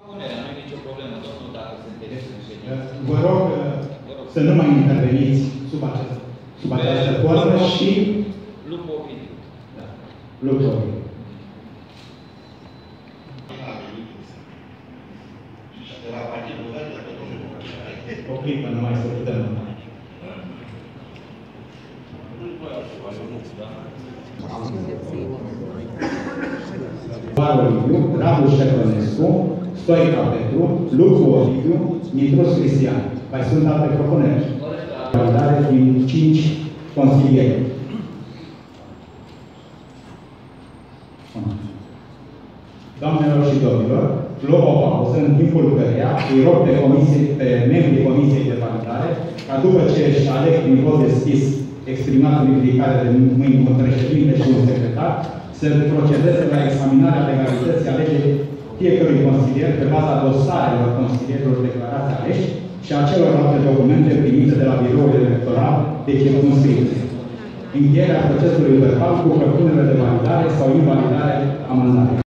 Nu e nicio problemă, domnul, dacă sunteți în ședință. Vă rog să nu mai interveniți sub această formă și... Lucru opinie. Da. Lucru opinie. O clipă, nu mai să putem. Liviu, Radu Șervănescu, Stoica Petru, Lucu Ovidiu, Nitrus Cristian. Mai sunt alte propuneri. Validare din 5 consilieri. Doamnelor și domnilor, luăm o pauză în timpul căreia îi rog pe membrii Comisiei de Validare ca după ce își aleg prin vot deschis exprimat în ridicare de mâini între președinte și un secretar, să procedeze la examinarea legalității alegerii fiecărui consilier pe baza dosarelor consilierilor declarați aleși și a celorlalte documente primite de la biroul electoral de circumscripție. Încheierea procesului verbal cu propunere de validare sau invalidare a mandatului.